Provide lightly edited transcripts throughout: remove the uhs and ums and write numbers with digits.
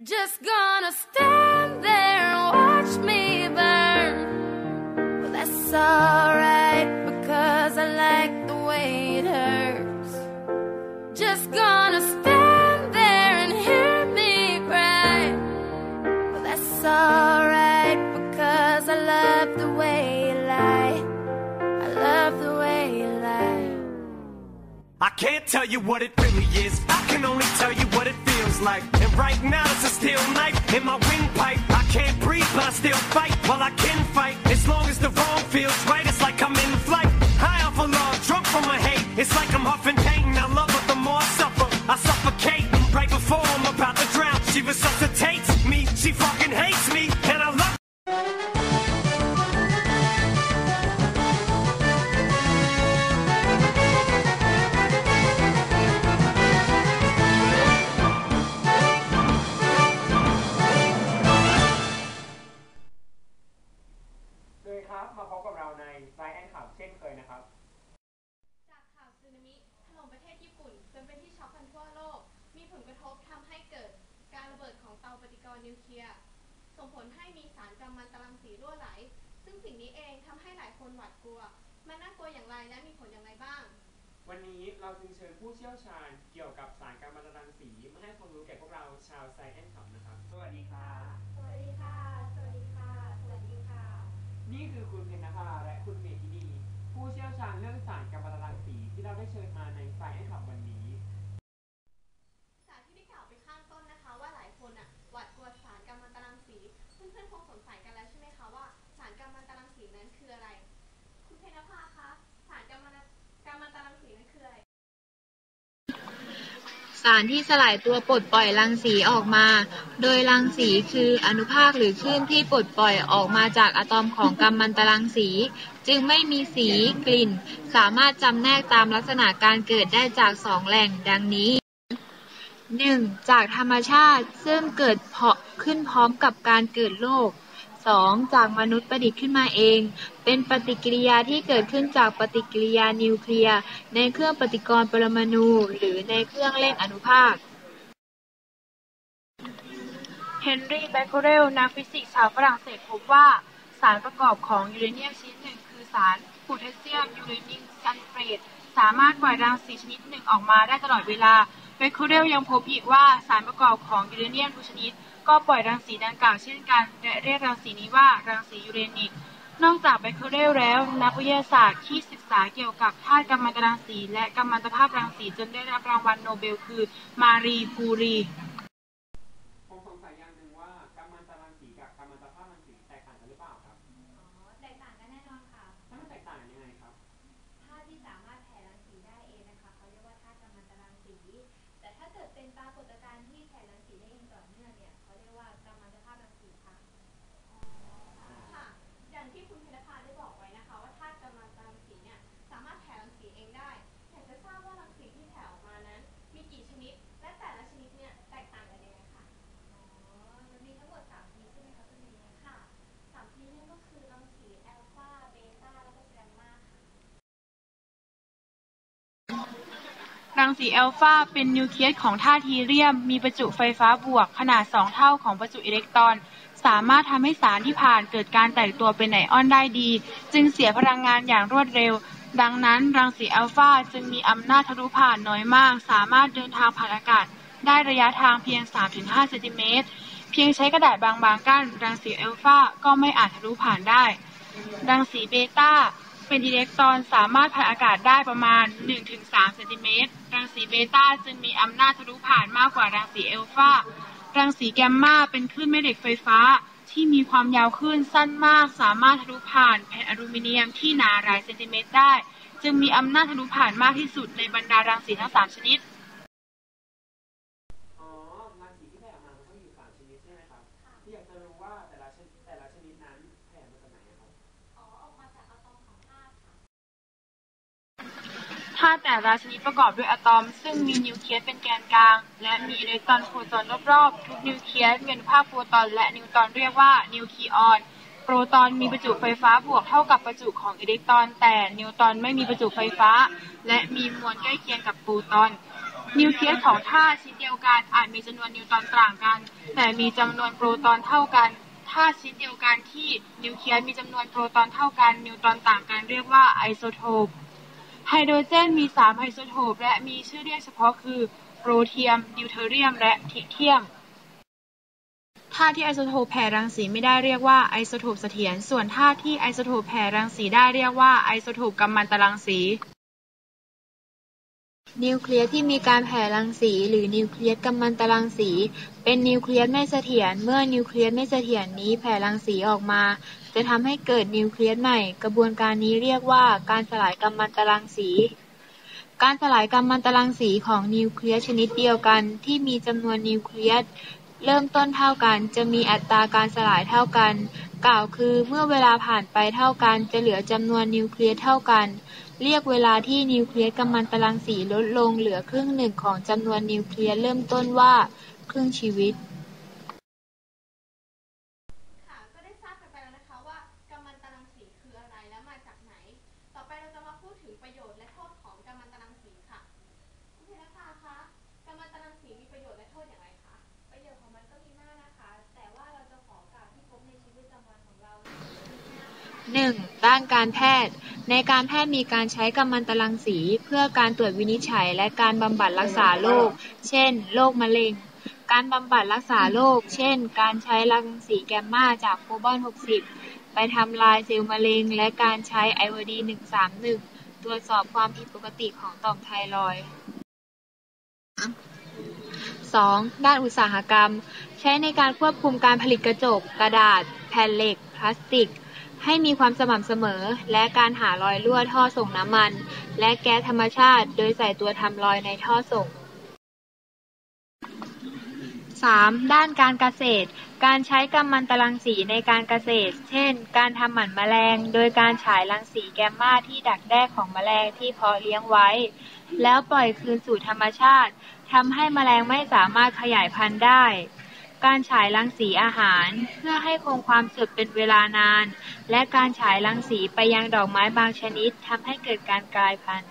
Just gonna stand there and watch me burn. Well, that's alright because I like the way it hurts. Just gonna stand there and hear me cry. Well, that's alright because I love the way you lie. I love the way you lie. I can't tell you what it really is. I can only tell you what it feels like. And right now it's a steel knife in my windpipe. I can't breathe, but I still fight. While I can fight, as long as the wrong feels right, it's like I'm in flight. High off of love, drunk from my hate. It's like I'm huffing pain. I love her, the more I suffer, I suffocate. Right before I'm about to drown, she resuscitates me. She fucking hates me, and I love. มาพบกับเราในไซแอนขับเช่นเคยนะครับจากข่าวสึนามิถล่มประเทศญี่ปุ่นจนเป็นที่ช็อกกันทั่วโลกมีผลกระทบทำให้เกิดการระเบิดของเตาปฏิกรณ์นิวเคลียร์ส่งผลให้มีสารกัมมันตรังสีรั่วไหลซึ่งสิ่งนี้เองทำให้หลายคนหวาดกลัวมันน่ากลัวอย่างไรและมีผลอย่างไรบ้างวันนี้เราจึงเชิญผู้เชี่ยวชาญเกี่ยวกับสารกัมมันตรังสีมาให้ความรู้แก่พวกเราชาวไซแอนขับนะครับสวัสดีครับสวัสดีค่ะสวัสดีค่ะสวัสดีค่ะนี่คือคุณเพญนภาและคุณเมธินีผู้เชี่ยวชาญเรื่องสารกัมมันตรังสีที่เราได้เชิญมาในไซแอนขับวันนี้สารที่ได้กล่าวไปข้างต้นนะคะว่าหลายคนหวาดกลัวสารกัมมันตรังสีเพื่อนๆคงสงสัยกันแล้วใช่ไหมคะว่าสารกัมมันตรังสีนั้นคืออะไรคุณเพญนภาคะสารกัมมันตรังสีนั้นคืออะไรสารที่สลายตัวปลดปล่อยรังสีออกมาโดยรังสีคืออนุภาคหรือคลื่นที่ปลดปล่อยออกมาจากอะตอมของกัมมันตรังสีจึงไม่มีสีกลิ่นสามารถจำแนกตามลักษณะการเกิดได้จาก2แหล่งดังนี้ 1. จากธรรมชาติซึ่งเกิดขึ้นพร้อมกับการเกิดโลก 2. จากมนุษย์ประดิษฐ์ขึ้นมาเองเป็นปฏิกิริยาที่เกิดขึ้นจากปฏิกิริยานิวเคลียร์ในเครื่องปฏิกรณ์ปรมาณูหรือในเครื่องเร่งอนุภาคเฮนรี่ เบคเคอเรลนักฟิสิกส์ชาวฝรั่งเศสพบว่าสารประกอบของยูเรเนียมชนิดหนึ่งคือสารโพแทสเซียมยูเรนิงซัลเฟตสามารถปล่อยรังสีชนิดหนึ่งออกมาได้ตลอดเวลาเบคเคอเรลยังพบอีกว่าสารประกอบของยูเรเนียมทุกชนิดก็ปล่อยรังสีดังกล่าวเช่นกันและเรียกรังสีนี้ว่ารังสียูเรนิกนอกจากเบคเคอเรลแล้วนักวิทยาศาสตร์ที่ศึกษาเกี่ยวกับธาตุกัมมันตรังสีและกัมมันตภาพรังสีจนได้รับรางวัลโนเบลคือมารีคูรีผมสงสัยอย่างหนึ่งว่ากัมมันตรังสีกับกัมมันตภาพรังสีแตกต่างกันหรือเปล่าครับแตกต่างกันแน่นอนค่ะแล้วมันแตกต่างยังไงครับธาตุที่สามารถแผ่รังสีได้เองนะคะเขาเรียกว่าธาตุกัมมันตรังสีแต่ถ้าเกิดเป็นปรากฏการณ์ที่แผ่รังสีได้เองต่อเนื่องเนี่ยเขาเรียกว่ากัมมันตภาพรังสีค่ะค่ะอย่างที่คุณเพญนภาได้บอกไว้นะคะว่าธาตุกัมมันตรังสีเนี่ยสามารถแผ่รังสีเองได้อยากจะทราบว่ารังสีที่แผ่ออกมานั้นมีกี่ชนิดและแต่ละชนิดเนี่ยแตกต่างกันยังไงคะมันมีทั้งหมด3ชนิดใช่ไหมคะคุณเมย์ค่ะ3ชนิดนั่นก็คือรังสีอัลฟาเบต้าแล้วก็แกมมาค่ะรังสีอัลฟาเป็นนิวเคลียสของธาตุฮีเลียมมีประจุไฟฟ้าบวกขนาด2เท่าของประจุอิเล็กตรอนสามารถทำให้สารที่ผ่านเกิดการแตกตัวเป็นไอออนได้ดีจึงเสียพลังงานอย่างรวดเร็วดังนั้นรังสีอัลฟาจึงมีอำนาจทะลุผ่านน้อยมากสามารถเดินทางผ่านอากาศได้ระยะทางเพียง 3-5 เซนติเมตรเพียงใช้กระดาษบางๆกั้นรังสีอัลฟาก็ไม่อาจทะลุผ่านได้รังสีเบต้าเป็นอิเล็กตรอนสามารถผ่านอากาศได้ประมาณ 1-3 เซนติเมตรรังสีเบต้าจึงมีอำนาจทะลุผ่านมากกว่ารังสีอัลฟารังสีแกมมาเป็นคลื่นแม่เหล็กไฟฟ้าที่มีความยาวคลื่นสั้นมากสามารถทะลุผ่านแผ่นอลูมิเนียมที่หนาหลายเซนติเมตรได้จึงมีอำนาจทะลุผ่านมากที่สุดในบรรดารังสีทั้ง3ชนิดรังสีที่แผ่ออกมามันก็มีอยู่3ชนิดใช่ไหมครับที่อยากจะรู้ว่าแต่ละชนิดนั้นแผ่มาจากไหนครับออกมาจากอะตอมของธาตุค่ะธาตุแต่ละชนิดประกอบด้วยอะตอมซึ่งมีนิวเคลียสเป็นแกนกลางและมีอิเล็กตรอนโปรตอนรอบๆทุกนิวเคลียสมีอนุภาคโปรตอนและนิวตรอนเรียกว่านิวคลีออนโปรตอนมีประจุไฟฟ้าบวกเท่ากับประจุของอิเล็กตรอนแต่นิวตรอนไม่มีประจุไฟฟ้าและมีมวลใกล้เคียงกับโปรตอนนิวเคลียสของธาตุชิ้นเดียวกันอาจมีจำนวนนิวตรอนต่างกันแต่มีจำนวนโปรตอนเท่ากันธาตุชิ้นเดียวกันที่นิวเคลียสมีจำนวนโปรตอนเท่ากันนิวตรอนต่างกันเรียกว่าไอโซโทปไฮโดรเจนมี3ไอโซโทปและมีชื่อเรียกเฉพาะคือโปรเทียมดิวเทอเรียมและทริเทียมธาตุที่ไอโซโทปแผ่รังสีไม่ได้เรียกว่าไอโซโทปเสถียรส่วนธาตุที่ไอโซโทปแผ่รังสีได้เรียกว่าไอโซโทปกัมมันตรังสีนิวเคลียสที่มีการแผ่รังสีหรือนิวเคลียสกัมมันตรังสีเป็นนิวเคลียสไม่เสถียรเมื่อนิวเคลียสไม่เสถียรนี้แผ่รังสีออกมาจะทำให้เกิดนิวเคลียสใหม่กระบวนการนี้เรียกว่าการสลายกัมมันตรังสีการสลายกัมมันตรังสีของนิวเคลียสชนิดเดียวกันที่มีจำนวนนิวเคลียสเริ่มต้นเท่ากันจะมีอัตราการสลายเท่ากันกล่าวคือเมื่อเวลาผ่านไปเท่ากันจะเหลือจำนวนนิวเคลียสเท่ากันเรียกเวลาที่นิวเคลียสกัมมันตรังสีลดลงเหลือครึ่งหนึ่งของจำนวนนิวเคลียสเริ่มต้นว่าครึ่งชีวิตค่ะก็ได้ทราบกันไปแล้วนะคะว่ากัมมันตรังสีคืออะไรและมาจากไหนต่อไปเราจะมาพูดถึงประโยชน์และโทษของกัมมันตรังสีค่ะคุณเพชรภาคะกัมมันตรังสีมีประโยชน์และโทษอย่างไรคะประโยชน์ของมันก็มีมากนะคะแต่ว่าเราจะขอกล่าวที่พบในชีวิตประจำวันของเรา 1. ด้านการแพทย์ในการแพทย์มีการใช้กัมมันตรังสีเพื่อการตรวจวินิจฉัยและการบำบัดรักษาโรคเช่นโรคมะเร็งการบำบัดรักษาโรคเช่นการใช้รังสีแกมมาจากโคบอลต์60ไปทำลายเซลล์มะเร็งและการใช้ไอโอดีน131ตรวจสอบความผิดปกติของต่อมไทรอยด์ 2. ด้านอุตสาหกรรมใช้ในการควบคุมการผลิตกระจกกระดาษแผ่นเหล็กพลาสติกให้มีความสม่ำเสมอและการหารอยรั่วท่อส่งน้ำมันและแก๊สธรรมชาติโดยใส่ตัวทำรอยในท่อส่ง 3. ด้านการเกษตรการใช้กัมมันตรังสีในการเกษตรเช่นการทำหมันแมลงโดยการฉายรังสีแกมมาที่ดักแด้ของแมลงที่เพาะเลี้ยงไว้แล้วปล่อยคืนสู่ธรรมชาติทำให้แมลงไม่สามารถขยายพันธุ์ได้การฉายรังสีอาหารเพื่อให้คงความสดเป็นเวลานานและการฉายรังสีไปยังดอกไม้บางชนิดทำให้เกิดการกลายพันธุ์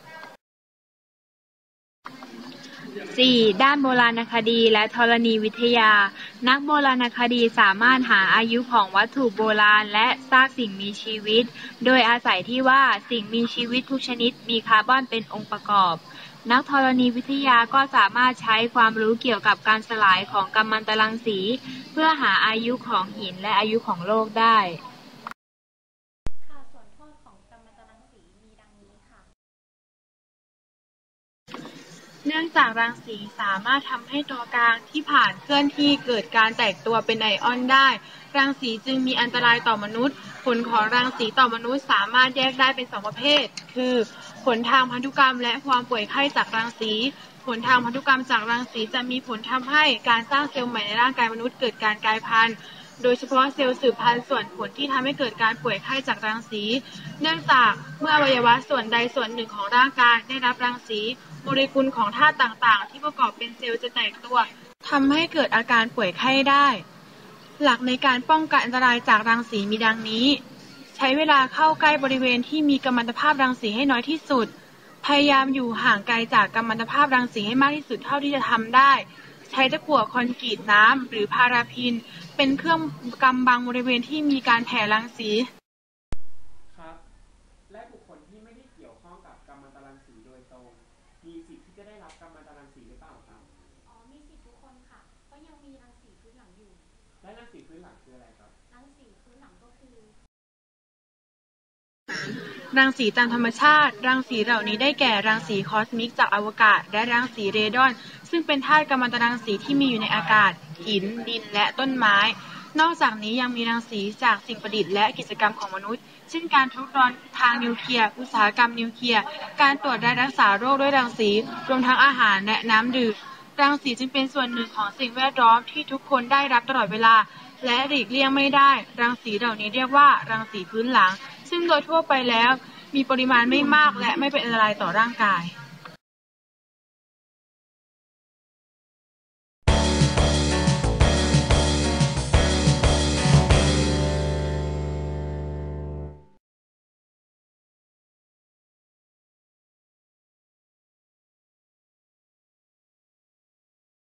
4. ด้านโบราณคดีและธรณีวิทยานักโบราณคดีสามารถหาอายุของวัตถุโบราณและซากสิ่งมีชีวิตโดยอาศัยที่ว่าสิ่งมีชีวิตทุกชนิดมีคาร์บอนเป็นองค์ประกอบนักธรณีวิทยาก็สามารถใช้ความรู้เกี่ยวกับการสลายของกัมมันตรังสีเพื่อหาอายุของหินและอายุของโลกได้ค่ะส่วนโทษของกัมมันตรังสีมีดังนี้ค่ะเนื่องจากรังสีสามารถทำให้ตัวกลางที่ผ่านเคลื่อนที่เกิดการแตกตัวเป็นไอออนได้รังสีจึงมีอันตรายต่อมนุษย์ผลของรังสีต่อมนุษย์สามารถแยกได้เป็น2ประเภทคือผลทางพันธุกรรมและความป่วยไข้จากรังสีผลทางพันธุกรรมจากรังสีจะมีผลทำให้การสร้างเซลล์ใหม่ในร่างกายมนุษย์เกิดการกลายพันธุ์โดยเฉพาะเซลล์สืบพันธุ์ส่วนผลที่ทำให้เกิดการป่วยไข้จากรังสีเนื่องจากเมื่ออวัยวะส่วนใดส่วนหนึ่งของร่างกายได้รับรังสีโมเลกุลของธาตุต่างๆที่ประกอบเป็นเซลล์จะแตกตัวทำให้เกิดอาการป่วยไข้ได้หลักในการป้องกันอันตรายจากรังสีมีดังนี้ใช้เวลาเข้าใกล้บริเวณที่มีกัมมันตภาพรังสีให้น้อยที่สุดพยายามอยู่ห่างไกลจากกัมมันตภาพรังสีให้มากที่สุดเท่าที่จะทำได้ใช้ตะกั่วคอนกรีตน้ำหรือพาราฟินเป็นเครื่องกำบังบริเวณที่มีการแผ่รังสีครับและบุคคลที่ไม่ได้เกี่ยวข้องกับกัมมันตรังสีโดยตรงมีสิทธิ์ที่จะได้รับกัมมันตรังสีหรือเปล่าครับมีสิทธิ์ทุกคนค่ะเพราะยังมีรังสีพื้นหลังอยู่และรังสีพื้นหลังคืออะไรครับรังสีพื้นหลังก็คือรังสีตามธรรมชาติรังสีเหล่านี้ได้แก่รังสีคอสมิกจากอวกาศและรังสีเรดอนซึ่งเป็นธาตุกัมมันตรังสีที่มีอยู่ในอากาศหินดินและต้นไม้นอกจากนี้ยังมีรังสีจากสิ่งประดิษฐ์และกิจกรรมของมนุษย์เช่นการทดลองทางนิวเคลียร์อุตสาหกรรมนิวเคลียร์การตรวจและรักษาโรคด้วยรังสีรวมทั้งอาหารและน้ำดื่มรังสีจึงเป็นส่วนหนึ่งของสิ่งแวดล้อมที่ทุกคนได้รับตลอดเวลาและหลีกเลี่ยงไม่ได้รังสีเหล่านี้เรียกว่ารังสีพื้นหลังซึ่งโดยทั่วไปแล้วมีปริมาณไม่มากและไม่เป็นอันตรายต่อร่างกาย